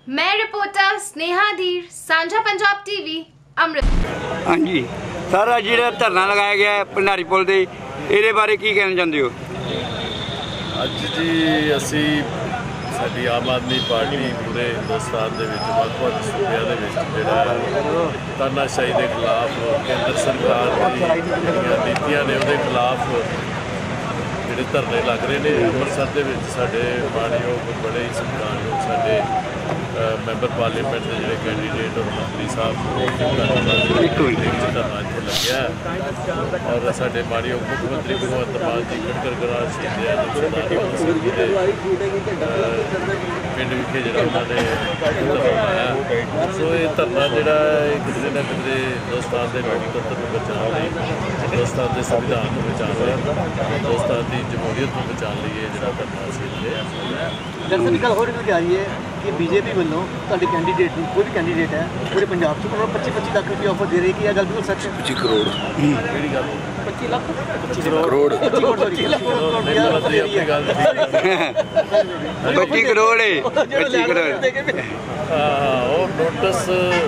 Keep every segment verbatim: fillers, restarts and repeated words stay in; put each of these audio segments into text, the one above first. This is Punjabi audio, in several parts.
मैं रिपोर्टर स्नेहा धीर, सांझा पंजाब टीवी, अमृत। हाँ जी सर, अज जो धरना लगाया गया है भंडारी पुल दे, इहदे बारे की कहना चाहते हो? अज जी असी साडी आम आदमी पार्टी पूरे हिंदुस्तान दे विच वख-वख सूबिਆਂ ਦੇ ਵਿੱਚ ਜਿਹੜਾ ਤਾਨਾਸ਼ਾਹੀ ਦੇ खिलाफ केंद्र सरकार ਦੀਆਂ ਨੀਤੀਆਂ ਨੇ ਉਹਦੇ खिलाफ ਜਿਹੜੇ ਧਰਨੇ ਲੱਗ ਰਹੇ ਨੇ। ਅੰਮ੍ਰਿਤਸਰ ਦੇ ਵਿੱਚ ਸਾਡੇ ਮਾਣਯੋਗ ਬੜੇ ਹੀ ਸਤਿਕਾਰਯੋਗ ਸਾਡੇ ਮੈਂਬਰ ਪਾਰਲੀਮੈਂਟ ਦੇ ਜਿਹੜੇ ਕੈਂਡੀਡੇਟ ਔਰ ਮੰਤਰੀ ਸਾਹਿਬ ਇੱਕ ਧਰਨਾ ਇੱਥੇ ਲੱਗਿਆ ਔਰ ਸਾਡੇ ਮਾਣਯੋਗ ਮੁੱਖ ਮੰਤਰੀ ਭਗਵੰਤ ਮਾਨ ਜੀ ਖਟਕੜ ਗਰਾਜ ਪਿੰਡ ਵਿਖੇ ਜਿਹੜਾ ਉਹਨਾਂ ਨੇ ਧਰਨਾ ਲਾਇਆ। ਸੋ ਇਹ ਧਰਨਾ ਜਿਹੜਾ ਕਿਤੇ ਨਾ ਕਿਤੇ ਹਿੰਦੁਸਤਾਨ ਦੇ ਲੋਕਤੰਤਰ ਨੂੰ ਬਚਾਉਣ ਲਈ, ਹਿੰਦੁਸਤਾਨ ਦੇ ਸੰਵਿਧਾਨ ਨੂੰ ਬਚਾਉਣ ਲਈ, ਹਿੰਦੁਸਤਾਨ ਦੀ ਜਮਹੂਰੀਅਤ ਨੂੰ ਬਚਾਉਣ ਲਈ ਇਹ ਜਿਹੜਾ ਧਰਨਾ ਅਸੀਂ ਇੱਥੇ। दरअसल गल हो रही जा रही है कि बीजेपी वालों तुहाडे कैंडीडेट कोई भी कैंडीडेट है पूरे पंजाब से उन्होंने पच्चीस पच्चीस लाख रुपये ऑफर दे रही है कि यह गल बिल्कुल सच है? पच्चीस करोड़ केड़ी गल? पच्चीस लाख पच्चीस करोड़ पच्चीस करोड़ पच्चीस करोड़ हाँ वो नोटिस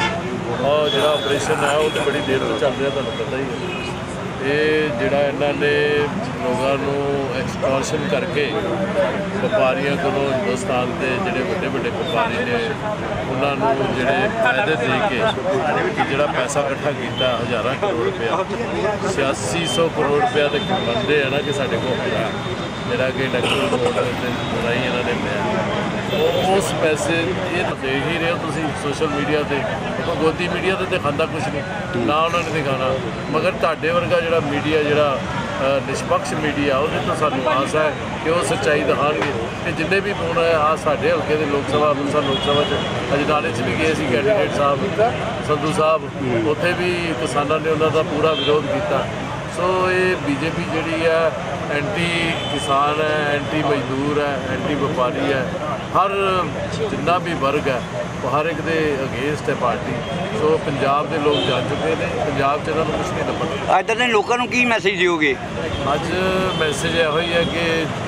और जो ऑपरेशन है वो तो बड़ी देर तो चल रहा, तुहानूं पता ही है। ये जिहड़ा इन्हां ने लोगों को एक्सटॉर्शन करके व्यापारियों को हिंदुस्तान के जिहड़े वड्डे वड्डे व्यापारी ने उन्होंने जिहड़े फायदे दे के जिहड़ा पैसा इकट्ठा किया हज़ारां करोड़ रुपया, छियासी सौ करोड़ रुपया तो बनते हैं ना कि साढ़े को जिहड़ा कि इलैक्ट्रल बोर्ड राही इन्हों ने लिया उस पैसे ये देख ही रहे हो तुसीं सोशल मीडिया पर। गोदी मीडिया तो दिखाता कुछ नहीं ना उन्होंने दिखाना, मगर तुहाडे वर्गा जिहड़ा मीडिया जिहड़ा निष्पक्ष मीडिया वो तो सानूं आस है कि वो सच्चाई दिखाएंगे कि जिन्हें भी फोन आया आ साढ़े हल्के के लोक सभा अंमृतसर लोक सभा अजनाले भी गए सी कैंडीडेट साहब संधू साहब, उत्थे भी किसानों ने उन्हों का पूरा विरोध किया। सो ये बीजेपी जिहड़ी है एंटी किसान है, एंटी मजदूर है, एंटी व्यापारी है, हर जिन्ना भी वर्ग है वो हर एक दे अगेंस्ट है पार्टी। सो पंजाब के लोग जा चुके हैं, पंजाब च इन्होंने कुछ नहीं लभना। इधर के लोगों को की मैसेज दोगे? अज मैसेज यो ही है कि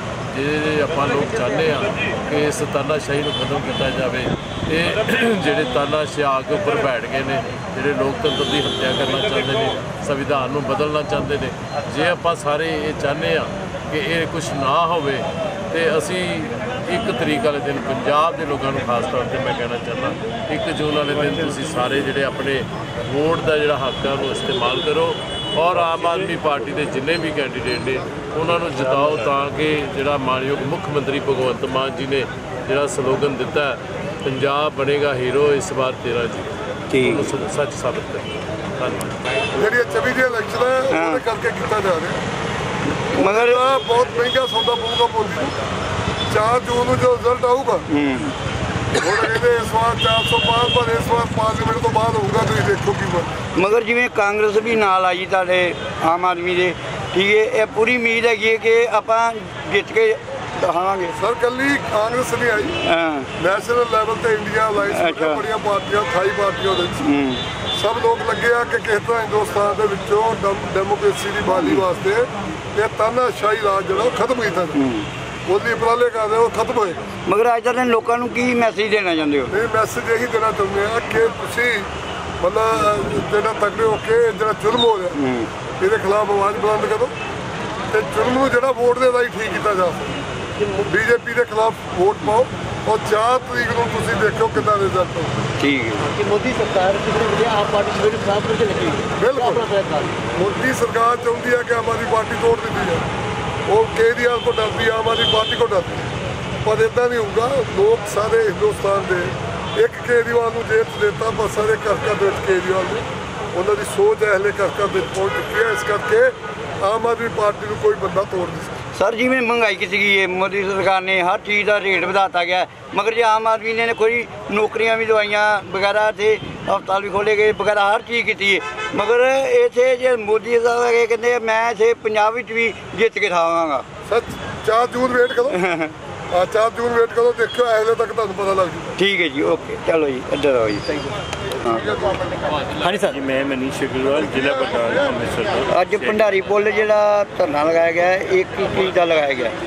जे आपां लोग चाहते हैं कि इस तानाशाही को खत्म किया जाए, ये जोड़े तानाशाह के उपर बैठ गए हैं, जोड़े लोकतंत्र की हत्या करना चाहते हैं, संविधान को बदलना चाहते हैं, जे आपां सारे ये चाहते हैं कि ये कुछ ना होवे तो असी एक तरीक वाले दिन पंजाब के लोगों को खास तौर पर मैं कहना चाहता एक जून वाले दिन तुसीं सारे जिहड़े अपने वोट का जिहड़ा हक है वो इस्तेमाल करो और आम आदमी पार्टी के जिन्ने भी कैंडीडेट ने उन्होंने जिताओ ताकि जिहड़ा मानयोग मुख मंत्री भगवंत मान जी ने जिहड़ा स्लोगन दिता है पंजाब बनेगा हीरो इस बार तेरा जी सच साबित कर ਜਿਹੜੀ ਚੌਵੀ ਦੇ ਇਲੈਕਸ਼ਨ ਹੈ ਉਹਦੇ ਕਰਕੇ ਕੀਤਾ ਜਾ ਰਿਹਾ, मगर ਬਹੁਤ ਮਹਿੰਗਾ ਸੌਦਾ ਪਊਗਾ ਬੋਲੀ ਚਾਰ ਜੂਨ ਨੂੰ ਜੋ ਰਿਜ਼ਲਟ ਆਊਗਾ ਹੁਣ ਕਹਿੰਦੇ ਇਸ ਵਾਰ ਚਾਰ ਸੌ ਪਾਰ ਪਰ ਇਸ ਵਾਰ ਪਾਰਲੀਮੈਂਟ ਤੋਂ ਬਾਅਦ ਹੋਊਗਾ, ਤੁਸੀਂ ਦੇਖੋ ਕੀ ਬਣ। मगर जिवें कांग्रेस भी नाल आई तुहाडे आम आदमी दे, ठीक है, ये पूरी उम्मीद हैगी कि आपां जित के दिखावांगे। सर कल्ली कांग्रेस नहीं आई, नैशनल लैवल ते इंडिया अलाइंस बड़िया पार्टियां अठाई पार्टियों दे सब लोग लगे आ कि किस तरह हिंदुस्तान के विचों डेमोक्रेसी की बहाली वास्ते ये तानाशाही राज जो खत्म किया मोदी उपराले कर रहे हो खत्म होए। मगर अज तक लोगों को की मैसेज देना चाहते हो? नहीं मैसेज यही देना चाहते हैं कि तुसीं मतलब जिहड़ा तगड़े हो के जिहड़ा जुल्म हो रहा ये खिलाफ आवाज़ बुलंद करो तो जुल्म को जिहड़ा वोट के राही ठीक किया जा सकता। बीजेपी के खिलाफ वोट पाओ और चार तरीक को तुसीं देखो कितना रिजल्ट हो। ठीक है कि मोदी सरकार कितने बजे आप पार्टी से खराब करके लगी? बिल्कुल मोदी सरकार चाहती है कि आम आदमी पार्टी तोड़ दी जाए, वो केजरीवाल को डरती है, आम आदमी पार्टी को डरती है, पर इदा नहीं होगा। लोग सारे हिंदुस्तान के एक केजरीवाल को जेल च देता पर सारे घर घर केजरीवाल ने उन्होंने सोच है हले घर घर पहुँच चुकी है, इस करके आम आदमी पार्टी को कोई बंदा तोड़ नहीं सकता। सर जिवें महंगाई की है, मोदी सरकार ने हर चीज़ का रेट बढ़ाता गया, मगर जो आम आदमी ने कोई नौकरियां भी दवाइयाँ वगैरह थे हस्पताल भी खोले गए वगैरह हर चीज़ की है, मगर इतने जो मोदी साहब है कहते मैं इतने पंजाब भी जित के खावांगा। सर चार जून वेट करो हाँ चार जून वेट करो देखो ऐसे तक तुहानूं पता लग जाए। ठीक है जी ओके चलो जी इधर आओ जी। Thank you. हाँ जी सर मैं मनीष अग्रवाल जिला प्रधान अमृतसर। अज भंडारी पुल जिहड़ा धरना लगाया गया है एक चीज़ का लगाया गया है?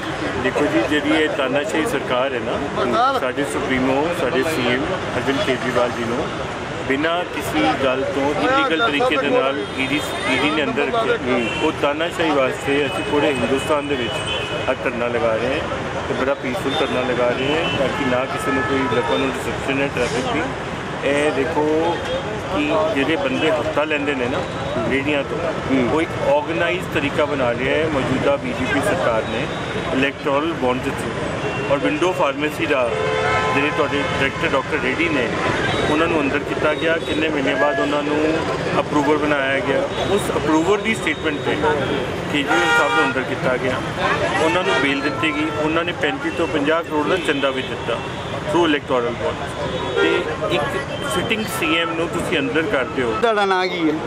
देखो जी जी ये तानाशाही सरकार है ना, साढ़े सुप्रीमो साढ़े सी एम अरविंद केजरीवाल जी ने बिना किसी गल तो इलीगल तरीके दे नाल ईडी ईडी ने अंदर रखे वो तानाशाही वास्ते असीं पूरे हिंदुस्तान दे विच अज धरना लगा रहे हैं तो बड़ा पीसफुल धरना लगा रहे हैं ताकि ना किसी ने कोई लोगों को डिस्ट्रक्शन है ट्रैफिक की। ए देखो कि ਜਿਹੜੇ ਬੰਦੇ ਹਫਤਾ ਲੈਂਦੇ ਨੇ ਨਾ ਰੇਹੜੀਆਂ ਤੋਂ ਉਹ ਇੱਕ ਆਰਗੇਨਾਈਜ਼ ਤਰੀਕਾ ਬਣਾ ਲਿਆ ਹੈ ਮੌਜੂਦਾ ਬੀਜੇਪੀ ਸਰਕਾਰ ਨੇ ਇਲੈਕਟੋਰਲ ਬੌਂਡ ਔਰ ਵਿੰਡੋ ਫਾਰਮੇਸੀ ਦਾ ਜਿਹੜੇ ਤੁਹਾਡੇ ਡਾਇਰੈਕਟਰ ਡਾਕਟਰ ਰੇਡੀ ਨੇ ਉਹਨਾਂ ਨੂੰ ਅੰਦਰ ਕੀਤਾ ਗਿਆ। ਕਿੰਨੇ ਮਹੀਨੇ ਬਾਅਦ ਉਹਨਾਂ ਨੂੰ ਅਪਰੂਵਰ ਬਣਾਇਆ ਗਿਆ। ਉਸ ਅਪਰੂਵਰ ਦੀ ਸਟੇਟਮੈਂਟ 'ਤੇ ਕੇਜਰੀਵਾਲ ਸਾਹਿਬ ਨੂੰ ਅੰਦਰ ਕੀਤਾ ਗਿਆ। ਉਹਨਾਂ ਨੂੰ ਬੇਲ ਦਿੱਤੀ ਗਈ। ਉਹਨਾਂ ਨੇ ਪੈਂਤੀ ਤੋਂ ਪੰਜਾਹ ਕਰੋੜ ਦਾ ਚੰਦਾ ਵੀ ਦਿੱਤਾ ਥਰੂ ਇਲੈਕਟੋਰਲ ਬੌਂਡ। ਤੇ ਇੱਕ ਸਿਟਿੰਗ ਸੀ ਐਮ ਨੂੰ ਤੁਸੀਂ ਅੰਦਰ ਕਰਦੇ ਹੋ। ਤੁਹਾਡਾ ਨਾਂ ਕੀ ਹੈ?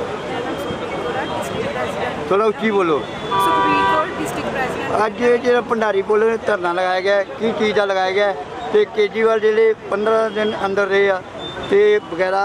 ਥੋੜਾ ਉੱਚੀ ਬੋਲੋ। Sukhbir district president. ਅੱਜ ਜਿਹੜਾ ਭੰਡਾਰੀ ਪੁਲ ਧਰਨਾ ਲਗਾਇਆ ਗਿਆ ਕੀ ਚੀਜ਼ ਦਾ ਲਗਾਇਆ ਗਿਆ ਤੇ ਕੇਜਰੀਵਾਲ ਜਿਹੜੇ ਪੰਦਰਾਂ ਦਿਨ ਅੰਦਰ ਰਹੇ ਆ ਤੇ ਵਗੈਰਾ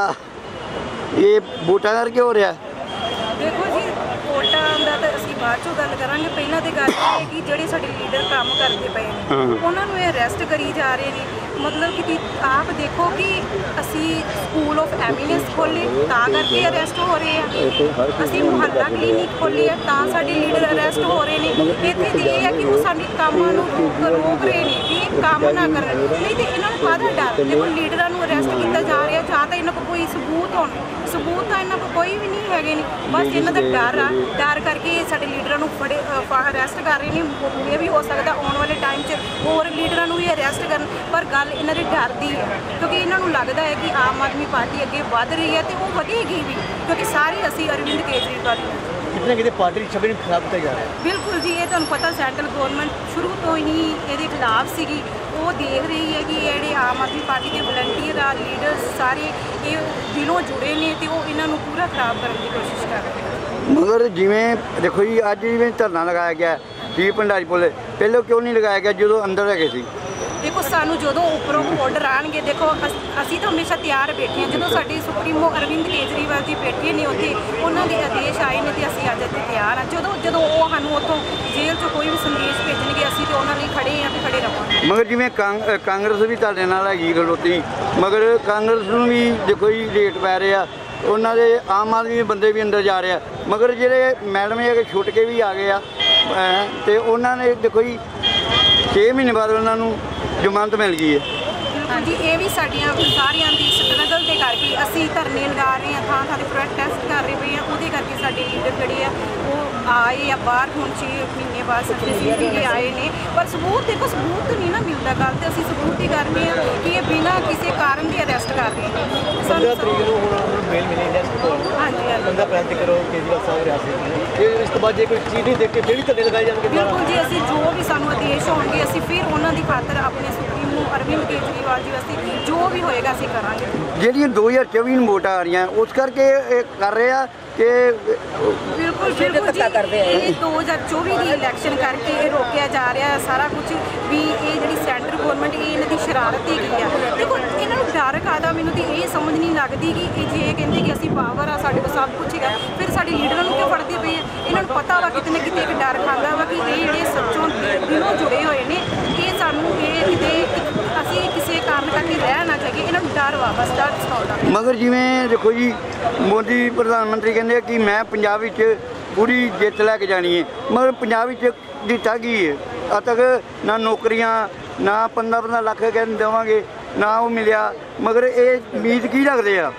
ਇਹ ਵੋਟਾਂ ਕਰਕੇ ਹੋ ਰਿਹਾ? ਦੇਖੋ ਜੀ ਵੋਟਾਂ ਦਾ ਤਾਂ ਅਸੀਂ ਬਾਅਦ ਚੋਂ ਗੱਲ ਕਰਾਂਗੇ। ਪਹਿਲਾਂ ਤੇ ਗੱਲ ਇਹ ਹੈ ਕਿ ਜਿਹੜੇ ਸਾਡੇ ਲੀਡਰ ਕੰਮ ਕਰਦੇ ਪਏ ਨੇ ਉਹਨਾਂ ਨੂੰ ਇਹ ਅਰੈਸਟ ਕਰੀ ਜਾ ਰਹੇ ਨੇ। ਮਤਲਬ ਕਿ ਆਪ ਦੇਖੋ ਕਿ ਅਸੀਂ ਸਕੂਲ ਆਫ ਐਮੀਨੈਂਸ ਖੋਲ੍ਹੇ ਤਾਂ ਕਰਕੇ ਅਰੈਸਟ ਹੋ ਰਹੇ ਆ। ਅਸੀਂ ਮੁਹੱਲਾ ਕਲੀਨਿਕ ਖੋਲ੍ਹੇ ਆ ਤਾਂ ਸਾਡੇ ਲੀਡਰ ਅਰੈਸਟ ਹੋ ਰਹੇ ਨੇ। ਇੱਥੇ ਤੇ ਇਹ ਹੈ ਕਿ ਉਹ ਸਾਡੇ ਕੰਮਾਂ ਨੂੰ ਰੋਕ ਰੋਕ ਰਹੇ ਨੇ ਕਿ ਇਹ ਕੰਮ ਨਾ ਕਰਨ। ਨਹੀਂ ਤੇ ਇਹਨਾਂ ਨੂੰ ਕਾਹਦਾ ਡਰ? ਦੇਖੋ ਲੀਡਰਾਂ ਨੂੰ ਅਰੈਸਟ ਕੀਤਾ ਜਾ ਰਿਹਾ ਜਾਂ ਤਾਂ ਇਹਨਾਂ ਕੋਲ ਕੋਈ ਸਬੂਤ ਹੋਣ। ਸਬੂਤ ਤਾਂ ਇਹਨਾਂ ਕੋਲ ਕੋਈ ਵੀ ਨਹੀਂ ਹੈਗੇ ਨੇ। ਬਸ ਇਹਨਾਂ ਦਾ ਡਰ ਆ। ਡਰ ਕਰਕੇ ਸਾਡੇ ਲੀਡਰਾਂ ਨੂੰ ਫੜੇ ਅਰੈਸਟ ਕਰ ਰਹੇ ਨੇ। ਇਹ ਵੀ ਹੋ ਸਕਦਾ ਆਉਣ ਵਾਲੇ ਟਾਈਮ 'ਚ ਹੋਰ ਲੀਡਰਾਂ ਨੂੰ ਵੀ ਅਰੈਸਟ ਕਰਨ। ਪਰ ਗੱਲ ਇਹਨਾਂ ਦੇ ਡਰ ਦੀ ਹੈ ਕਿਉਂਕਿ ਇਹਨਾਂ ਨੂੰ ਲੱਗਦਾ ਹੈ ਕਿ ਆਮ ਆਦਮੀ ਪਾਰਟੀ ਅੱਗੇ ਵੱਧ ਰਹੀ ਹੈ ਤੇ ਉਹ ਵਧੇਗੀ ਵੀ ਕਿਉਂਕਿ ਸਾਰੇ ਅਸੀਂ ਅਰਵਿੰਦ ਕੇਜਰੀਵਾਲ ਕਿਤੇ ਕਿਤੇ ਪਾਰਟੀ ਦੀ ਛਵੀ ਨੂੰ ਖਰਾਬ ਕੀਤਾ ਜਾ ਰਿਹਾ। ਬਿਲਕੁਲ ਜੀ ਇਹ ਤੁਹਾਨੂੰ ਪਤਾ ਸੈਂਟਰਲ ਗਵਰਨਮੈਂਟ ਸ਼ੁਰੂ ਤੋਂ ਹੀ ਇਹਦੇ ਖਿਲਾਫ ਸੀਗੀ। ਉਹ ਦੇਖ ਰਹੀ ਹੈ ਕਿ ਜਿਹੜੇ ਆਮ ਆਦਮੀ ਪਾਰਟੀ ਦੇ ਵਲੰਟੀਅਰ ਆ ਲੀਡਰਸ ਸਾਰੇ ਇਹ ਦਿਲੋਂ ਜੁੜੇ ਨੇ ਤੇ ਉਹ ਇਹਨਾਂ ਨੂੰ ਪੂਰਾ ਖਰਾਬ ਕਰਨ ਦੀ ਕੋਸ਼ਿਸ਼ ਕਰ ਰਹੇ ਨੇ। ਮਗਰ ਜਿਵੇਂ ਦੇਖੋ ਜੀ ਅੱਜ ਜਿਵੇਂ ਧਰਨਾ ਲਗਾਇਆ ਗਿਆ ਜੀ ਭੰਡਾਰੀ ਪੁਲ ਪਹਿਲਾਂ ਕਿਉਂ ਨਹੀਂ ਲਗਾਇਆ ਗਿਆ ਜਦੋਂ ਅੰਦਰ ਹੈਗੇ ਸੀ? ਦੇਖੋ ਸਾਨੂੰ ਜਦੋਂ ਉੱਪਰੋਂ ਆਰਡਰ ਆਉਣਗੇ ਦੇਖੋ ਅਸੀਂ ਤਾਂ ਹਮੇਸ਼ਾ ਤਿਆਰ ਬੈਠੇ ਹਾਂ। ਜਦੋਂ ਸਾਡੇ ਸੁਪਰੀਮੋ ਅਰਵਿੰਦ ਕੇਜਰੀਵਾਲ ਜੀ ਬੈਠੇ ਨੇ ਉੱਥੇ ਉਹਨਾਂ ਦੇ ਆਦੇਸ਼ ਆਏ ਨੇ ਤੇ ਅਸੀਂ ਅੱਜ ਇੱਥੇ ਤਿਆਰ ਹਾਂ। ਜਦੋਂ ਜਦੋਂ ਉਹ ਸਾਨੂੰ ਉੱਥੋਂ ਜੇਲ੍ਹ 'ਚੋਂ ਕੋਈ ਵੀ ਸੰਦੇਸ਼ ਭੇਜਣਗੇ ਅਸੀਂ ਤੇ ਉਹਨਾਂ ਲਈ ਖੜੇ ਹਾਂ ਤੇ ਖੜੇ ਰਹਾਂਗੇ। ਮਗਰ ਜਿਵੇਂ ਕਾਂ- ਕਾਂਗਰਸ ਵੀ ਤੁਹਾਡੇ ਨਾਲ ਹੈਗੀ ਖਲੋਤੀ ਮਗਰ ਕਾਂਗਰਸ ਨੂੰ ਵੀ ਦੇਖੋ ਜੀ ਰੇਟ ਪੈ ਰਿਹਾ ਉਹਨਾਂ ਦੇ ਆਮ ਆਦਮੀ ਦੇ ਬੰਦੇ ਵੀ ਅੰਦਰ ਜਾ ਰਹੇ ਆ ਮਗਰ ਜਿਹੜੇ ਮੈਡਮ ਹੈਗੇ ਛੁੱਟ ਕੇ ਵੀ ਆ ਗਏ ਆ ਤੇ ਉਹਨਾਂ ਨੇ ਦੇਖੋ ਜੀ ਛੇ ਮਹੀਨੇ ਬਾਅਦ ਉਹਨਾਂ ਨੂੰ ਜ਼ਮਾਨਤ ਮਿਲ ਗਈ ਹੈ। ਹਾਂਜੀ ਇਹ ਵੀ ਸਾਡੀਆਂ ਸਾਰਿਆਂ ਦੀ ਸਟਰਗਲ ਦੇ ਕਰਕੇ ਅਸੀਂ ਧਰਨੇ ਲਗਾ ਰਹੇ ਹਾਂ ਥਾਂ ਥਾਂ 'ਤੇ ਪ੍ਰੋਟੈਸਟ ਕਰ ਰਹੇ ਪਏ ਹਾਂ। ਉਹਦੇ ਕਰਕੇ ਸਾਡੇ ਲੀਡਰ ਜਿਹੜੇ ਆ ਉਹ ਆਏ ਆ ਬਾਹਰ ਹੁਣ ਛੇ ਮਹੀਨੇ ਬਾਅਦ ਸਾਡੇ ਸੀ ਆਏ ਨੇ। ਪਰ ਸਬੂਤ ਦੇਖੋ ਸਬੂਤ ਨਹੀਂ ਨਾ ਮਿਲਦਾ। ਗੱਲ ਤੇ ਅਸੀਂ ਸਬੂਤ ਹੀ ਕਰ ਰਹੇ ਹਾਂ ਕਿ ਇਹ ਬਿਨਾਂ ਕਿਸੇ ਕਾਰਨ ਦੇ ਅਰੈਸਟ ਕਰ ਰਹੇ ਨੇ। ਪੰਦਰਾਂ ਤਰੀਕ ਨੂੰ ਹੁਣ ਮੇਲ ਮਿਲੀ ਅਰੈਸਟ ਹਾਂਜੀ ਹਾਂਜੀ ਪੰਦਰਾਂ ਅਪ੍ਰੈਲ ਤੱਕ ਕਰੋ ਕੇਜਰੀਵਾਲ ਸਾਹਿਬ ਰਿਆਸਤ ਇਹ ਇਸ ਤੋਂ ਬਾਅਦ ਜੇ ਕੋਈ ਚੀਜ਼ ਨਹੀਂ ਦੇਖ ਕੇ ਫਿਰ ਵੀ ਧਰਨੇ ਲਗਾਏ ਜਾਣਗੇ। ਬਿਲਕੁਲ ਜੀ ਅਸੀਂ ਜੋ ਵੀ ਸਾਨੂੰ ਆਦੇਸ਼ ਹੋਣਗੇ ਅਸੀਂ ਫਿਰ ਉਹਨਾਂ ਦੀ ਖਾਤਰ ਆਪਣੇ ਸੁਪਰੀਮੋ ਅਰਵਿੰਦ ਕੇਜਰੀਵਾਲ ਜੀ ਵਾਸਤੇ ਜੋ ਵੀ ਹੋਏਗਾ ਅਸੀਂ ਕਰਾਂਗੇ। ਜਿਹੜੀਆਂ ਦੋ ਹਜ਼ਾਰ ਚੌਵੀ ਨੂੰ ਵੋਟਾਂ ਆ ਰਹੀਆਂ ਉਸ ਕਰਕੇ ਇਹ ਕਰ ਰਹੇ ਆ ਕਿ ਬਿਲਕੁਲ ਬਿਲਕੁਲ ਜੀ ਇਹ ਦੋ ਹਜ਼ਾਰ ਚੌਵੀ ਦੀ ਇਲੈਕਸ਼ਨ ਕਰਕੇ ਇਹ ਰੋਕਿਆ ਜਾ ਰਿਹਾ ਹੈ ਸਾਰਾ ਕੁਝ ਵੀ ਇਹ ਜਿਹੜੀ ਸੈਂਟਰ ਗਵਰਨਮੈਂਟ ਇਹ ਇਹਨਾਂ ਦੀ ਸ਼ਰਾਰਤ ਹੀ ਗਈ ਆ। ਦੇਖੋ ਇਹਨਾਂ ਨੂੰ ਡਰ ਕਾਹਦਾ ਮੈਨੂੰ ਤੇ ਇਹ ਸਮਝ ਨਹੀਂ ਲੱਗਦੀ ਕਿ ਇਹ ਜੇ ਕਹਿੰਦੇ ਕਿ ਅਸੀਂ ਪਾਵਰ ਆ ਸਾਡੇ ਕੋਲ ਸਭ ਕੁਝ ਹੈਗਾ ਫਿਰ ਸਾਡੇ ਲੀਡਰਾਂ ਨੂੰ ਕਿਉਂ ਫੜਦੇ ਪਏ ਆ? ਇਹਨਾਂ ਨੂੰ ਪਤਾ ਵਾ ਕਿਤੇ ਨਾ ਕਿਤੇ ਇੱਕ ਡਰ ਖਾਂਦਾ ਵਾ ਕਿ ਇਹ ਜਿਹੜੇ ਸੱਚੋਂ ਦਿਲੋਂ ਜੁੜੇ ਹੋਏ ਨੇ ਇਹ ਸਾਨੂੰ ਇਹ ਕਿਤੇ ਅਸੀਂ ਕਿਸੇ ਕਾਰਨ ਕਰਕੇ ਰਹਿ ਨਾ ਜਾਈਏ। ਇਹਨਾਂ ਨੂੰ ਡਰ ਵਾ ਬਸ ਡਰ ਸਤਾਉਂਦਾ। ਮਗਰ ਜਿਵੇਂ ਦੇਖੋ ਜੀ ਮੋਦੀ ਪ੍ਰਧਾਨ ਮੰਤਰੀ ਕਹਿੰਦੇ ਕਿ ਮੈਂ ਪੰਜਾਬ ਵਿੱਚ ਪੂਰੀ ਜਿੱਤ ਲੈ ਕੇ ਜਾਣੀ ਹੈ ਮਗਰ ਪੰਜਾਬ ਵਿੱਚ ਦਿੱਤਾ ਕੀ ਹੈ ਅੱਜ ਤੱਕ ਨਾ ਨੌਕਰੀਆਂ ਨਾ ਪੰਦਰਾਂ ਪੰਦਰਾਂ ਲੱਖ ਕਹਿੰਦੇ ਦੇਵਾਂਗੇ ਨਾ ਉਹ ਮਿਲਿਆ ਮਗਰ ਇਹ ਉਮੀਦ ਕੀ ਰੱਖਦੇ ਆ?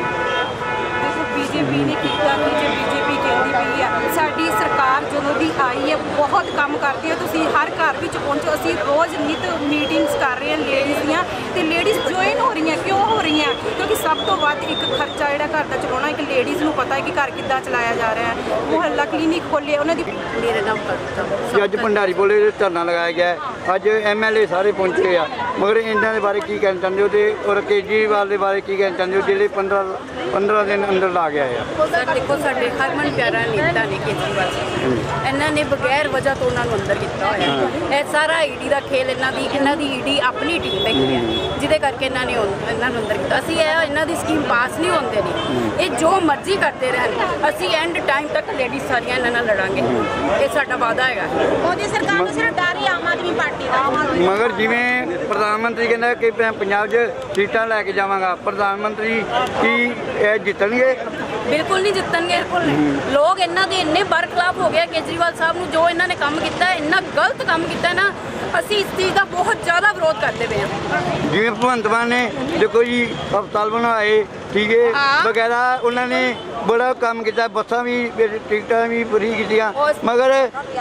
ਦੇਖੋ ਬੀਜੇਪੀ ਨੇ ਕੀਤਾ ਕਿ ਜੇ ਬੀਜੇਪੀ ਕਹਿੰਦੀ ਪਈ ਆ ਸਾਡੀ ਸਰਕਾਰ ਜਦੋਂ ਦੀ ਆਈ ਹੈ ਬਹੁਤ ਕੰਮ ਕਰਦੀ ਹੈ। ਤੁਸੀਂ ਹਰ ਘਰ ਵਿੱਚ ਪਹੁੰਚੋ ਅਸੀਂ ਰੋਜ਼ ਨਿਤ ਮੀਟਿੰਗਸ ਕਰ ਰਹੇ ਹਾਂ ਲੇਡੀਜ਼ ਦੀਆਂ ਤੇ ਲੇਡੀਜ਼ ਜੁਆਇਨ ਹੋ ਰਹੀਆਂ। ਕਿਉਂ ਹੋ ਰਹੀਆਂ? ਕਿਉਂਕਿ ਸਭ ਤੋਂ ਵੱਧ ਇੱਕ ਖਰਚਾ ਜਿਹੜਾ ਘਰ ਦਾ ਚਲਾਉਣਾ ਇੱਕ ਲੇਡੀਜ਼ ਨੂੰ ਪਤਾ ਹੈ ਕਿ ਘਰ ਕਿੱਦਾਂ ਚਲਾਇਆ ਜਾ ਰਿਹਾ ਹੈ। ਮੁਹੱਲਾ ਕਲੀਨਿਕ ਖੋਲ੍ਹੇ ਉਹਨਾਂ ਦੀ ਮੇਰੇ ਨਾਮ ਕਿ ਅੱਜ ਭੰਡਾਰੀ ਪੁਲ ਧਰਨਾ ਲਗਾਇਆ ਗਿਆ ਅੱਜ ਐਮ ਐਲ ਏ ਸਾਰੇ ਪਹੁੰਚੇ ਆ ਮਗਰ ਇਹਨਾਂ ਦੇ ਬਾਰੇ ਕੀ ਕਹਿਣਾ ਚਾਹੁੰਦੇ ਹੋ ਤੇ ਔਰ ਕੇਜਰੀਵਾਲ ਦੇ ਬਾਰੇ ਕੀ ਕਹਿਣਾ ਚਾਹੁੰਦੇ ਹੋ ਜਿਹੜੇ ਪੰਦਰਾਂ ਪੰਦਰਾਂ ਦਿਨ ਅੰਦਰ ਲਾ ਗਿਆ ਆ? ਸਰ ਦੇਖੋ ਸਾਡੇ ਹਰਮਨ ਪਿਆਰਾ ਨੇਤਾ ਨੇ ਕੇਜਰੀਵਾਲ ਜੀ ਇਹਨਾਂ ਨੇ ਬਗੈਰ ਵਜ੍ਹਾ ਤੋਂ ਉਹਨਾਂ ਨੂੰ ਅੰਦਰ ਕੀਤਾ ਹੋਇਆ। ਇਹ ਸਾਰਾ ਈਡੀ ਦਾ ਖੇਲ ਇਹਨਾਂ ਦੀ ਇਹਨਾਂ ਦੀ ਈਡੀ ਆਪਣੀ ਟੀਮ ਹੈਗੀ ਹੈ। ਜਿਹਦੇ ਕਰਕੇ ਇਹਨਾਂ ਨੇ ਉਨ- ਇਹਨਾਂ ਨੂੰ ਅੰਦਰ ਕੀਤਾ। ਅਸੀਂ ਇਹ ਇਹਨਾਂ ਦੀ ਸਕੀਮ ਪਾਸ ਨਹੀਂ ਹੋਣ ਦੇਣੀ। ਇਹ ਜੋ ਮਰਜ਼ੀ ਕਰਦੇ ਰਹਿਣ, ਅਸੀਂ ਐਂਡ ਟਾਈਮ ਤੱਕ ਲੇਡੀਜ਼ ਸਾਰੀਆਂ ਇਹਨਾਂ ਨਾਲ ਲੜਾਂਗੇ। ਇਹ ਸਾਡਾ ਵਾਅਦਾ ਹੈਗਾ। ਮੋਦੀ ਸਰਕਾਰ ਨੂੰ ਸਿਰਫ ਡਰ ਹੀ ਆਮ ਆਦਮੀ ਪਾਰਟੀ ਦਾ। ਮਗਰ ਜਿਵੇਂ ਪ੍ਰਧਾਨ ਮੰਤਰੀ ਕਹਿੰਦਾ ਕਿ ਮੈਂ ਪੰਜਾਬ 'ਚ ਸੀਟਾਂ ਲੈ ਕੇ ਜਾਵਾਂਗਾ, ਪ੍ਰਧਾਨ ਮੰਤਰੀ ਕੀ ਇਹ ਜਿੱਤਣਗੇ? ਬਿਲਕੁਲ ਨਹੀਂ ਜਿੱਤਣਗੇ। ਲੋਕ ਇਹਨਾਂ ਦੇ ਇੰਨੇ ਬਰਖਲਾਫ ਹੋ ਗਏ ਕੇਜਰੀਵਾਲ ਸਾਹਿਬ ਨੂੰ, ਜੋ ਇਹਨਾਂ ਨੇ ਕੰਮ ਕੀਤਾ, ਇੰਨਾ ਗਲਤ ਕੰਮ ਕੀਤਾ ਨਾ, ਅਸੀਂ ਇਸ ਚੀਜ਼ ਦਾ ਬਹੁਤ ਜ਼ਿਆਦਾ ਵਿਰੋਧ ਕਰਦੇ ਪਏ ਹਾਂ। ਜਿਵੇਂ ਭਗਵੰਤ ਮਾਨ ਨੇ ਦੇਖੋ ਜੀ ਹਸਪਤਾਲ ਬਣਾਏ, ਠੀਕ ਹੈ ਵਗੈਰਾ, ਉਹਨਾਂ ਨੇ ਬੜਾ ਕੰਮ ਕੀਤਾ, ਬੱਸਾਂ ਵੀ ਟਿਕਟਾਂ ਵੀ ਫਰੀ ਕੀਤੀਆਂ। ਮਗਰ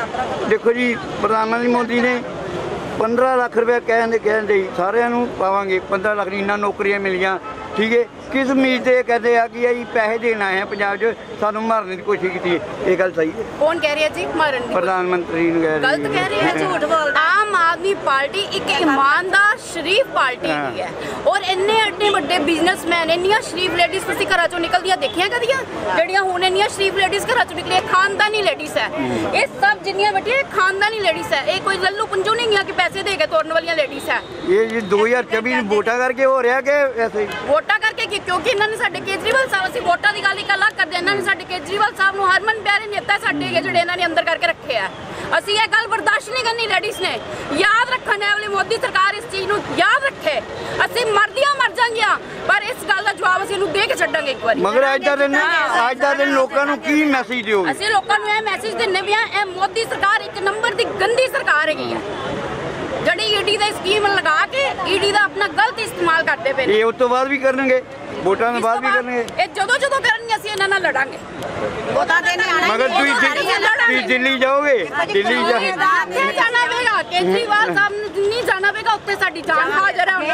ਦੇਖੋ ਜੀ ਪ੍ਰਧਾਨ ਮੰਤਰੀ ਮੋਦੀ ਨੇ ਪੰਦਰਾਂ ਲੱਖ ਰੁਪਏ ਕਹਿੰਦੇ ਕਹਿੰਦੇ ਸਾਰਿਆਂ ਨੂੰ ਪਾਵਾਂਗੇ, ਪੰਦਰਾਂ ਲੱਖ ਦੀ ਇਹਨਾਂ ਨੌਕਰੀਆਂ ਮਿਲੀਆਂ, ਠੀਕ ਹੈ। ਕਿਸ ਉਮੀਦ ਤੇ ਕਹਿੰਦੇ ਆ ਕਿ ਅਸੀਂ ਪੈਸੇ ਦੇਣ ਆਏ ਆ ਪੰਜਾਬ 'ਚ, ਸਾਨੂੰ ਮਾਰਨ ਦੀ ਕੋਸ਼ਿਸ਼ ਕੀਤੀ ਹੈ, ਇਹ ਗੱਲ ਸਹੀ ਹੈ? ਕੌਣ ਕਹਿ ਰਿਹਾ ਜੀ ਮਾਰਨ ਦੀ? ਪ੍ਰਧਾਨ ਮੰਤਰੀ ਨੂੰ ਕਹਿ ਗਲਤ ਕਹਿ ਰਹੇ ਹੈ, ਝੂਠ ਬੋਲਦਾ। ਆਮ ਆਦਮੀ ਪਾਰਟੀ ਇੱਕ ਇਮਾਨਦਾਰ ਸ਼ਰੀਫ ਪਾਰਟੀ ਹੈਗੀ ਹੈ, ਔਰ ਇੰਨੇ ਐਡੇ ਵੱਡੇ ਬਿਜ਼ਨਸਮੈਨ, ਇੰਨੀਆਂ ਸ਼ਰੀਫ ਲੇਡੀਜ਼ ਤੁਸੀਂ ਘਰਾਂ ਚੋਂ ਨਿਕਲਦੀਆਂ ਦੇਖੀਆਂ ਕਦੀਆਂ? ਜਿਹੜੀਆਂ ਹੁਣ ਇੰਨੀਆਂ ਸ਼ਰੀਫ ਲੇਡੀਜ਼ ਘਰਾਂ ਚੋਂ ਨਿਕਲੀਆਂ, ਖਾਨਦਾਨੀ ਲੇਡੀਜ਼ ਹੈ ਇਹ ਸਭ, ਜਿੰਨੀਆਂ ਬੈਠੀਆਂ ਖਾਨਦਾਨੀ ਲੇਡੀਜ਼ ਹੈ। ਇਹ ਕੋਈ ਲੱਲੂ ਪੰਜੂ ਨਹੀਂ ਹੈ ਕਿ ਪੈਸੇ ਦੇ ਕੇ ਤੋੜਨ ਵਾਲੀਆਂ ਲੇਡੀਜ਼ ਹੈ। ਇਹ ਜੀ ਦੋ ਹਜ਼ਾਰ ਚੌਵੀ ਨੂੰ ਵੋਟਾਂ ਕਰਕੇ ਹੋ ਰਿਹਾ ਕਿ ਐਸੇ ਹੀ? ਵੋਟਾਂ ਕਰਕੇ ਕਿ ਕਿਉਂਕਿ ਇਹਨਾਂ ਨੇ ਸਾਡੇ ਕੇਜਰੀਵਾਲ ਸਾਹਿਬ, ਅਸੀਂ ਵੋਟਾਂ ਦੀ ਗੱਲ ਇੱਕ ਅਲੱਗ ਕਰਦੇ, ਇਹਨਾਂ ਨੇ ਸਾਡੇ ਕੇਜਰੀਵਾਲ ਸਾਹਿਬ ਨੂੰ ਹਰਮਨ ਪਿਆਰੇ ਨੇਤਾ ਸਾਡੇ ਹੈਗੇ ਜਿਹੜੇ ਇਹਨਾਂ ਨੇ ਅੰਦਰ ਕਰਕੇ ਰੱਖੇ ਆ। ਅਸੀਂ ਇਹ ਗੱਲ ਬਰਦਾਸ਼ਤ ਨਹੀਂ ਕਰਨੀ। ਲੇਡੀਜ਼ ਨੇ ਯਾਦ ਰੱਖਣ ਹੈ ਵਾਲੀ ਮੋਦੀ ਸਰਕਾਰ ਇਸ ਚੀਜ਼ ਨੂੰ ਯਾਦ ਰੱਖੇ। ਅਸੀਂ ਮਰਦੀਆਂ ਮਰ ਜਾਂਗੀਆਂ, ਪਰ ਇਸ ਗੱਲ ਦਾ ਜਵਾਬ ਅਸੀਂ ਇਹਨੂੰ ਦੇ ਕੇ ਛੱਡਾਂਗੇ ਇੱਕ ਵਾਰੀ। ਮਗਰ ਅੱਜ ਦਾ ਦਿਨ ਅੱਜ ਦਾ ਦਿਨ ਲੋਕਾਂ ਨੂੰ ਕੀ ਮੈਸੇਜ ਦਿਓਗੇ? ਅਸੀਂ ਲੋਕਾਂ ਨੂੰ ਇਹ ਮੈਸੇਜ ਦਿੰਨੇ ਵੀ ਆ, ਇਹ ਮੋਦੀ ਸਰਕਾਰ ਇੱਕ ਨੰਬਰ ਦੀ ਗੰਦੀ ਸਰਕਾਰ ਹੈਗੀ ਆ, ਜਿਹੜੀ ਈਡੀ ਦਾ ਸਕੀਮ ਲਗਾ ਕੇ ਈਡੀ ਦਾ ਆਪਣਾ ਗਲਤ ਇਸਤੇਮਾਲ ਕਰਦੇ ਪਏ ਨੇ। ਇਹ ਉਸ ਤੋਂ ਬਾਅਦ ਵੀ ਕਰਨਗੇ, ਵੋਟਾਂ ਤੋਂ ਬਾਅਦ ਵੀ ਕਰਨਗੇ। ਇਹ ਜਦੋਂ ਜਦੋਂ ਕਰਨਗੇ ਅਸੀਂ ਇਹਨਾਂ ਨਾਲ ਲੜਾਂਗੇ। ਵੋਟਾਂ ਦੇ ਨਹੀਂ ਆਣਾ। ਮਗਰ ਤੁਸੀਂ ਤੁਸੀਂ ਦਿੱਲੀ ਜਾਓਗੇ, ਦਿੱਲੀ ਜਾ ਉੱਥੇ ਜਾਣਾ ਪਏਗਾ, ਕੇਜਰੀਵਾਲ ਸਾਹਿਬ ਨੂੰ ਨਹੀਂ ਜਾਣਾ ਪਏਗਾ, ਉੱਥੇ ਸਾਡੀ ਜਾਨ ਹਾਜ਼ਰ ਹੈ।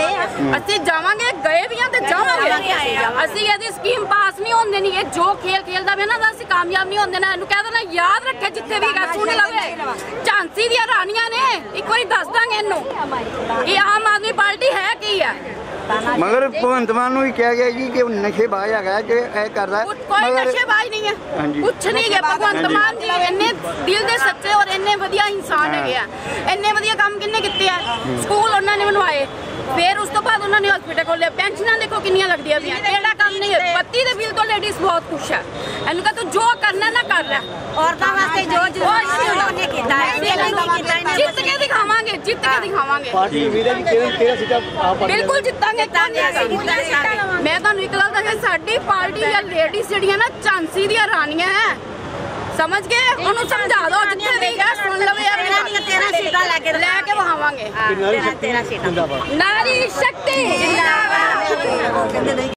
ਅਸੀਂ ਜਾਵਾਂਗੇ, ਗਏ ਵੀ ਆ ਤੇ ਜਾਵਾਂਗੇ। ਅਸੀਂ ਇਹਦੀ ਸਕੀਮ ਪਾਸ ਨਹੀਂ ਹੋਣ ਦੇਣੀ। ਇਹ ਜੋ ਖੇਲ ਖੇਲਦਾ ਵੇ ਨਾ, ਅਸੀਂ ਕਾਮਯਾਬ ਨਹੀਂ ਹੁੰਦੇ ਨਾ। ਇਹਨੂੰ ਕਹਿ ਦੇਣਾ ਯਾਦ ਰੱਖੇ, ਜਿੱਥੇ ਵੀ ਗਾ ਸੁਣ ਲਵੇ। ਝਾਂਸੀ ਦੀਆਂ ਰਾਣੀਆਂ ਨੇ, ਇੱਕ ਵਾਰੀ ਦੱਸ ਦਾਂਗੇ ਇਹਨੂੰ ਇਹ ਆਮ ਆਦਮੀ ਪਾਰਟੀ ਹੈ ਕੀ ਹੈ। ਮਗਰ ਭਗਵੰਤ ਮਾਨ ਨੂੰ ਵੀ ਕਿਹਾ ਗਿਆ ਜੀ ਕਿ ਉਹ ਨਸ਼ੇਬਾਜ਼ ਹੈਗਾ, ਜੇ ਇਹ ਕਰਦਾ। ਕੋਈ ਨਸ਼ੇਬਾਜ਼ ਨਹੀਂ ਹੈ, ਕੁਛ ਨਹੀਂ ਹੈ। ਭਗਵੰਤ ਮਾਨ ਜੀ ਇੰਨੇ ਦਿਲ ਦੇ ਸੱਚੇ ਔਰ ਇੰਨੇ ਵਧੀਆ ਇਨਸਾਨ ਹੈਗੇ ਆ। ਇੰਨੇ ਵਧੀਆ ਕੰਮ ਕਿੰਨੇ ਕੀਤੇ ਆ? ਸਕੂਲ ਉਹਨਾਂ ਨੇ ਬਣਵਾਏ, ਫਿਰ ਉਸ ਤੋਂ ਬਾਅਦ ਉਹਨਾਂ ਨੇ ਹਸਪੀਟਲ ਖੋਲ੍ਹਿਆ। ਪੈਨਸ਼ਨਾਂ ਦੇਖੋ ਕਿੰਨੀਆਂ ਲੱਗਦੀਆਂ ਪਈਆਂ, ਕਿਹੜਾ ਕੰਮ ਨਹੀਂ ਹੈ। ਬੱਤੀ ਦੇ ਬਿੱਲ ਤੋਂ ਲੇਡੀਜ਼ ਬਹੁਤ ਖੁਸ਼ ਹੈ। ਇਹਨੂੰ ਕਹ ਤੂੰ ਜੋ ਕਰਨਾ ਨਾ ਕਰ ਲੈ। ਔਰਤਾਂ ਵਾਸਤੇ ਜੋ ਜ਼ਰੂਰੀ ਉਹਨੇ ਕੀਤਾ ਹੈ, ਜਿੱਤ ਕੇ ਦਿਖਾਵਾਂਗੇ, ਜਿੱਤ ਕੇ ਦਿਖਾਵਾਂਗੇ। ਪਾਰਟੀ ਉਮੀਦ ਹੈ ਕਿ ਕਿਹੜਾ ਕਿਹੜਾ ਸੀਟਾਂ ਆਪ ਪਾਰਟੀ ਬਿਲਕੁਲ ਜਿੱਤਾਂਗੇ। ਮੈਂ ਤੁਹਾਨੂੰ ਇੱਕ ਗੱਲ ਦੱਸਾਂ, ਸਾਡੀ ਪਾਰਟੀ ਦੀਆਂ ਲੇਡੀਜ਼ ਜਿਹੜੀਆਂ ਨਾ ਝਾਂਸੀ ਦੀਆਂ ਰਾਣੀਆਂ ਹੈ, ਸਮਝ ਗਏ? ਉਹਨੂੰ ਸਮਝਾ ਦਿਓ, ਜਿੱਥੇ ਵੀ ਹੈ ਸੁਣ ਲਵੇ। ਤੇਰਾਂ ਸੀਟਾਂ ਲੈ ਕੇ ਲੈ ਕੇ ਵਹਾਵਾਂਗੇ। ਤੇਰਾਂ ਸੀਟਾਂ। ਨਾਰੀ ਸ਼ਕਤੀ ਜਿੰਦਾਬਾਦ।